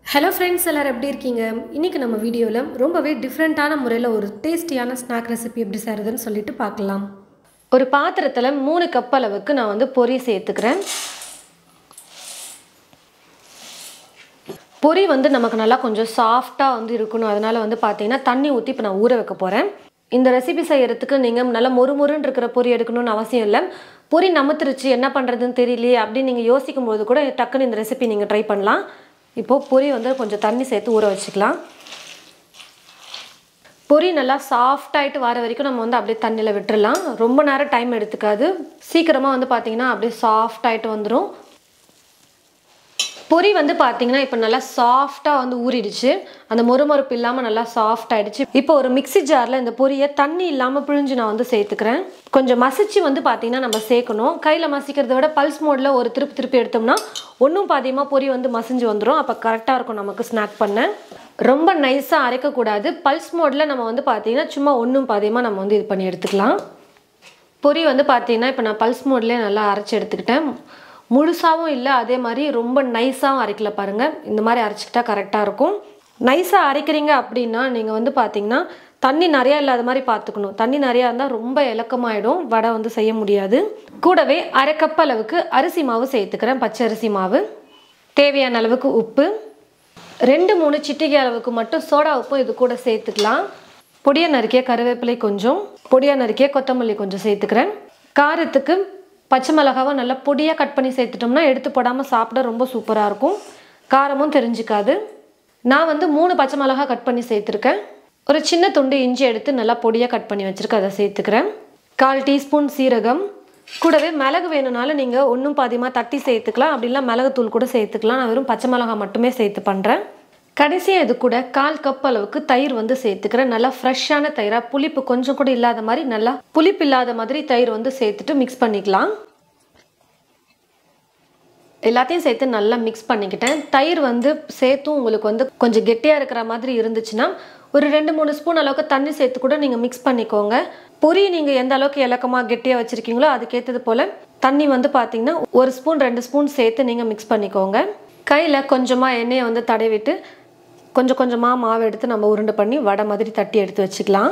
Hello friends, எல்லாரும் எப்படி இருக்கீங்க? இன்னைக்கு நம்ம வீடியோல ரொம்பவே டிஃபரண்டான முறையில் ஒரு டேஸ்டியான ஸ்நாக் ரெசிபி எப்படி செய்யறதுன்னு சொல்லிட்டு பார்க்கலாம். ஒரு பாத்திரத்துல 3 கப் அளவுக்கு நான் வந்து பொரி சேர்த்துக்கிறேன். பொரி வந்து நமக்கு நல்லா கொஞ்சம் சாஃப்ட்டா வந்து இருக்கணும். அதனால வந்து பாத்தீங்கன்னா தண்ணி ஊத்தி இப்ப நான் ஊற வைக்க போறேன். இந்த ரெசிபி செய்யறதுக்கு நீங்க நல்ல மொறுமொறுன்னு இருக்கிற பொரி எடுக்கணும்னு அவசியம் இல்லை. பொரி நமத்துருச்சு என்ன பண்றதுன்னு தெரியலையே அப்படின்னு நீங்க யோசிக்கும்போது கூட டக்குன்னு இந்த ரெசிபி நீங்க ட்ரை பண்ணலாம். இப்போ பொரி வந்து கொஞ்சம் தண்ணி சேர்த்து ஊற வச்சுக்கலாம். பொரி நல்லா சாஃப்ட் ஆயிட்டு வர வரைக்கும் நம்ம வந்து அப்படியே தண்ணியில் விட்டுறலாம். ரொம்ப நேரம் டைம் எடுத்துக்காது. சீக்கிரமா வந்து பாத்தீங்கன்னா அப்படியே சாஃப்ட் ஆயிட்டு வந்துடும். பொரி வந்து பாத்தீங்கன்னா இப்போ நல்லா சாஃப்டா வந்து ஊறிடுச்சு. அந்த மொறுமொறுப்பு இல்லாம நல்லா சாஃப்ட் ஆயிடுச்சு. இப்போ ஒரு மிக்ஸி ஜார்ல இந்த பொரியை தண்ணி இல்லாம பிழிஞ்சு நான் வந்து சேர்த்துக்கிறேன். கொஞ்சம் மசிச்சு வந்து பாத்தீங்கன்னா நம்ம சேர்க்கணும். கையில மசிக்கிறத விட பல்ஸ் மோட்ல ஒரு திருப்பி எடுத்தோம்னா ஒன்றும் பாதியமா பொரி வந்து மசிஞ்சு வந்துடும். அப்போ கரெக்டா இருக்கும் நமக்கு ஸ்நாக் பண்ண. ரொம்ப நைஸா அரைக்கக்கூடாது. பல்ஸ் மோட்ல நம்ம வந்து பாத்தீங்கன்னா சும்மா ஒன்றும் பாதியமா நம்ம வந்து இது பண்ணி எடுத்துக்கலாம். பொரி வந்து பாத்தீங்கன்னா இப்போ நான் பல்ஸ் மோட்லேயே நல்லா அரைச்சி எடுத்துக்கிட்டேன். முழுசாவும் இல்லை, அதே மாதிரி ரொம்ப நைஸாகவும் அரைக்கல பாருங்க. இந்த மாதிரி அரைச்சிக்கிட்டா கரெக்டாக இருக்கும். நைஸாக அரைக்கிறீங்க அப்படின்னா நீங்கள் வந்து பார்த்தீங்கன்னா தண்ணி நிறையா இல்லாத மாதிரி பார்த்துக்கணும். தண்ணி நிறையா இருந்தால் ரொம்ப இலக்கமாயிடும், வடை வந்து செய்ய முடியாது. கூடவே அரை கப் அளவுக்கு அரிசி மாவு சேர்த்துக்கிறேன், பச்சை அரிசி மாவு. தேவையான அளவுக்கு உப்பு, 2-3 சிட்டிகை அளவுக்கு மட்டும் சோடா உப்பு இது கூட சேர்த்துக்கலாம். பொடியாக நறுக்கிய கருவேப்பிலை கொஞ்சம், பொடியாக நறுக்கிய கொத்தமல்லி கொஞ்சம் சேர்த்துக்கிறேன். காரத்துக்கு பச்சை மிளகாவை நல்லா பொடியாக கட் பண்ணி சேர்த்துட்டோம்னா எடுத்து போடாமல் சாப்பிட ரொம்ப சூப்பராக இருக்கும். காரமும் தெரிஞ்சிக்காது. நான் வந்து 3 பச்சை மிளகா கட் பண்ணி சேர்த்துருக்கேன். ஒரு சின்ன துண்டு இஞ்சி எடுத்து நல்லா பொடியாக கட் பண்ணி வச்சுருக்கேன், அதை சேர்த்துக்கிறேன். 1/4 டீஸ்பூன் சீரகம். கூடவே மிளகு வேணும்னாலும் நீங்கள் ஒன்றும் பாதியமாக தட்டி சேர்த்துக்கலாம். அப்படிலாம் மிளகுத்தூள் கூட சேர்த்துக்கலாம். நான் வெறும் பச்சை மிளகா மட்டுமே சேர்த்து பண்ணுறேன். கடைசியாக இது கூட 1/4 கப் அளவுக்கு தயிர் வந்து சேர்த்துக்கிறேன். நல்லா ஃப்ரெஷ்ஷான தயிராக, புளிப்பு கொஞ்சம் கூட இல்லாத மாதிரி, நல்லா புளிப்பு இல்லாத மாதிரி தயிர் வந்து சேர்த்துட்டு மிக்ஸ் பண்ணிக்கலாம். எல்லாத்தையும் சேர்த்து நல்லா மிக்ஸ் பண்ணிக்கிட்டேன். தயிர் வந்து சேர்த்தும் உங்களுக்கு வந்து கொஞ்சம் கெட்டியாக இருக்கிற மாதிரி இருந்துச்சுன்னா ஒரு 2-3 ஸ்பூன் அளவுக்கு தண்ணி சேர்த்து கூட நீங்கள் மிக்ஸ் பண்ணிக்கோங்க. பொரி நீங்கள் எந்த அளவுக்கு இலக்கமாக கெட்டியாக வச்சுருக்கீங்களோ அதுக்கேற்றது போல் தண்ணி வந்து பார்த்தீங்கன்னா 1 ஸ்பூன் 2 ஸ்பூன் சேர்த்து நீங்கள் மிக்ஸ் பண்ணிக்கோங்க. கையில் கொஞ்சமாக எண்ணெயை வந்து தடவிட்டு கொஞ்சம் கொஞ்சமாக மாவு எடுத்து நம்ம உருண்டை பண்ணி வடை மாதிரி தட்டி எடுத்து வச்சுக்கலாம்.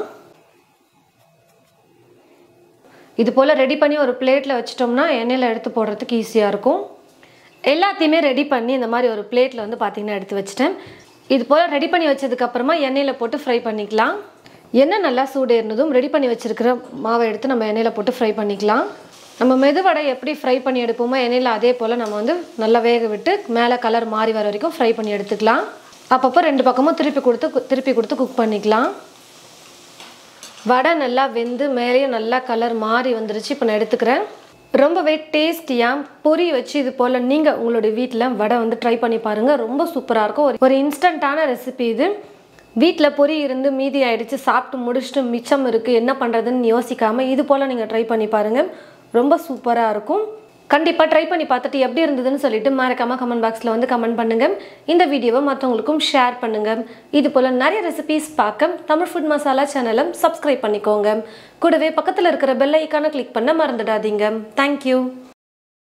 இது போல் ரெடி பண்ணி ஒரு பிளேட்டில் வச்சிட்டோம்னா எண்ணெயில் எடுத்து போடுறதுக்கு ஈஸியாக இருக்கும். எல்லாத்தையுமே ரெடி பண்ணி இந்த மாதிரி ஒரு பிளேட்டில் வந்து பார்த்திங்கன்னா எடுத்து வச்சிட்டேன். இது போல் ரெடி பண்ணி வச்சதுக்கப்புறமா எண்ணெயில் போட்டு ஃப்ரை பண்ணிக்கலாம். எண்ணெய் நல்லா சூடேறினதும் ரெடி பண்ணி வச்சுருக்கிற மாவை எடுத்து நம்ம எண்ணெயில் போட்டு ஃப்ரை பண்ணிக்கலாம். நம்ம மெதுவடை எப்படி ஃப்ரை பண்ணி எடுப்போமோ எண்ணெயில் அதே போல் நம்ம வந்து நல்லா வேக விட்டு மேலே கலர் மாறி வர வரைக்கும் ஃப்ரை பண்ணி எடுத்துக்கலாம். அப்பப்போ 2 பக்கமும் திருப்பி கொடுத்து குக் பண்ணிக்கலாம். வடை நல்லா வெந்து மேலேயும் நல்லா கலர் மாறி வந்துருச்சு. இப்போ நான் எடுத்துக்கிறேன். ரொம்பவே டேஸ்டியாக பொரி வச்சு இது போல் நீங்கள் உங்களுடைய வீட்டில் வடை வந்து ட்ரை பண்ணி பாருங்கள். ரொம்ப சூப்பராக இருக்கும். ஒரு இன்ஸ்டண்ட்டான ரெசிபி இது. வீட்டில் பொரி இருந்து மீதி ஆகிடுச்சு, சாப்பிட்டு முடிச்சுட்டு மிச்சம் இருக்குது என்ன பண்ணுறதுன்னு யோசிக்காமல் இது போல் நீங்கள் ட்ரை பண்ணி பாருங்கள். ரொம்ப சூப்பராக இருக்கும். கண்டிப்பாக ட்ரை பண்ணி பார்த்துட்டு எப்படி இருந்ததுன்னு சொல்லிட்டு மறக்காமல் கமெண்ட் பாக்ஸில் வந்து கமெண்ட் பண்ணுங்கள். இந்த வீடியோவை மற்றவங்களுக்கும் ஷேர் பண்ணுங்கள். இது போல் நிறைய ரெசிபீஸ் பார்க்க தமிழ் ஃபுட் மசாலா சேனலை சப்ஸ்கிரைப் பண்ணிக்கோங்க. கூடவே பக்கத்தில் இருக்கிற பெல் ஐக்கானை கிளிக் பண்ண மறந்துடாதீங்க. தேங்க்யூ.